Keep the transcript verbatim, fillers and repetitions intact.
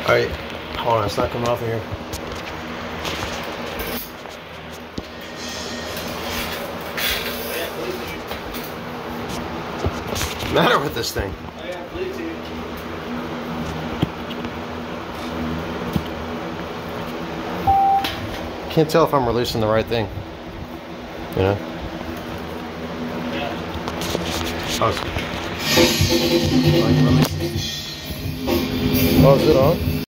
Alright, hold on, it's not coming off of here. What's the matter with this thing? I got Bluetooth. Can't tell if I'm releasing the right thing. You know? Yeah. Oh, oh, is it on?